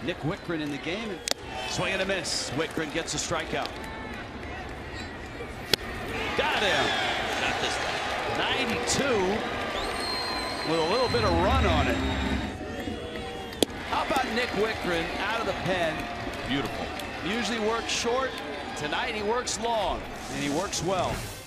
Nick Wittgren in the game. Swing and a miss. Wittgren gets a strikeout. Got him. Got this thing. 92 with a little bit of run on it. How about Nick Wittgren out of the pen? Beautiful. Usually works short. Tonight he works long, and he works well.